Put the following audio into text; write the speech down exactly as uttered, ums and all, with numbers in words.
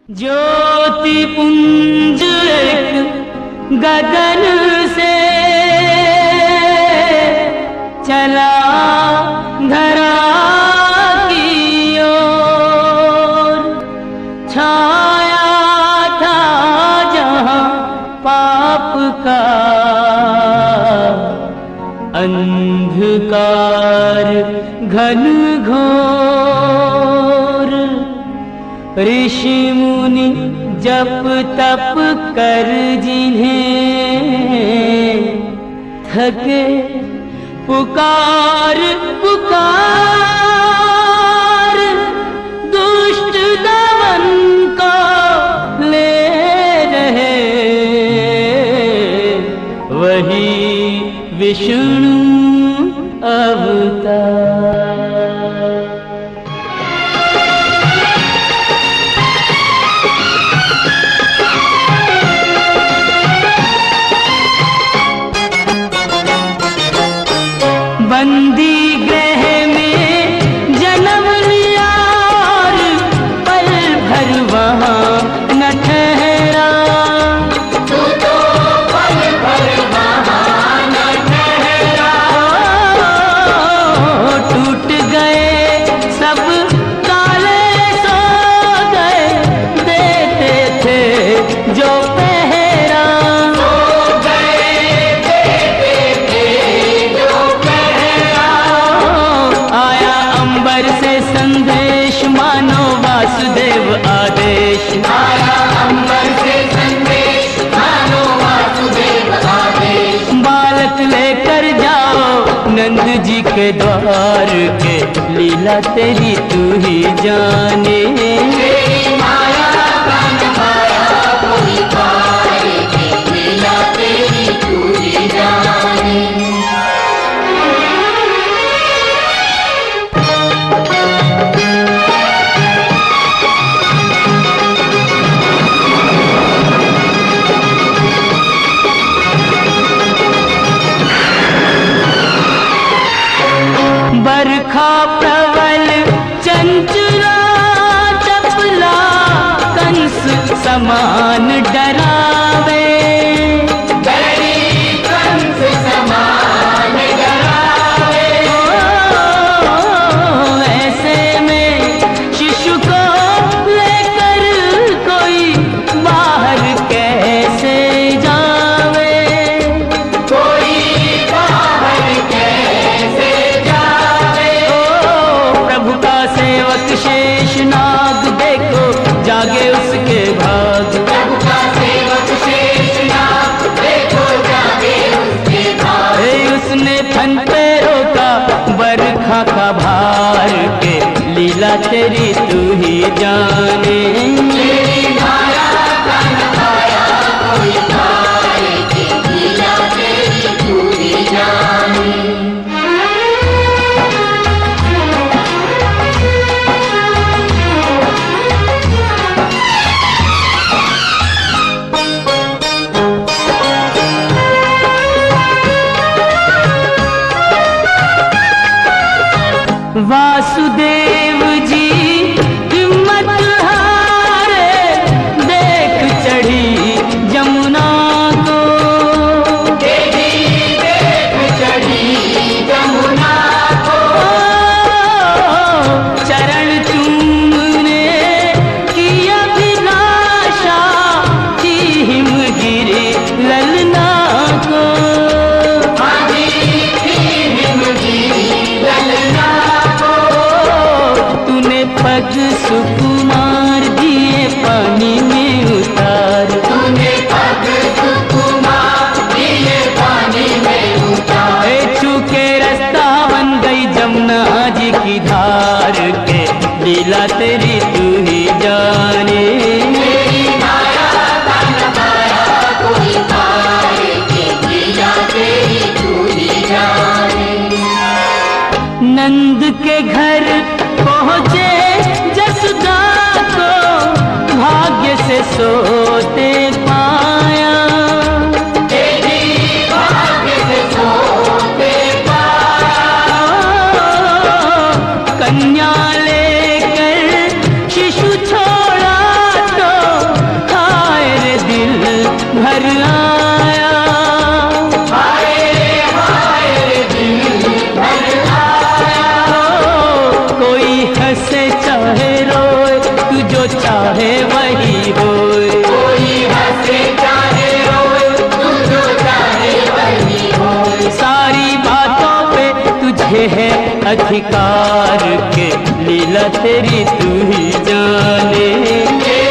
ज्योति पुंज एक गगन से चला धरा की ओर, छाया था जहां पाप का अंधकार घन घोर। ऋषि मुनि जप तप कर जिन्हें थके, पुकार पुकार दुष्ट दमन को ले रहे, वही विष्णु अवतार। बंदी गृह में जन्म लिया और पल भर वहाँ न ठहरा, तू तो पल भर वहाँ न ठहरा। टूट गए सब ताले, सो गए देते थे जो पहरा, सो गए देते थे जो पहरा। आया अंबर से संदेश मानो वासुदेव आदेश, आया अंबर से संदेश मानो वासुदेव आदेश। बालक लेकर जाओ नंद जी के द्वार के, लीला तेरी तू ही जाने। तेरी माया कान माया कोई पार के, लीला तेरी तू ही जाने। बरखा प्रबल चंचला चपला, कंस समान डरावे, डरी कंस समान डरावे। ओ, ऐसे में शिशु को लेकर कोई बाहर कैसे जावे, कोई बाहर कैसे सेवक शेष नाग देखो जागे उसके भाग, प्रभु का सेवक शेष नाग देखो जागे उसके भाग। उसने फन पे रोका बरखा का भार के, लीला तेरी तू ही जाने। तेरी माया कान माया कोई पार के, लीला तेरी तू ही जाने। वासुदेव जी हिम्मत हारे, देख चढ़ी जमुना को, देवी देख चढ़ी जमुना को। चरण चूमने की अभिलाषा की हिमगिरी ललना को, पग सुकुमार दिए पानी में उतार, तूने पग सुकुमार दिए पानी में उतार। छूके रास्ता बन गई जमुना जी की धार के, लीला तेरी तू ही जाने। तेरी माया कान माया कोई पार के, लीला तेरी तू ही जाने। नंद के घर पहुँचे जसुदा को, भाग्य से सोते पाया, तेरी भाग्य से सोते पाया। कन्या लेकर शिशु छोड़ा तो के लीला तेरी तू ही जाने।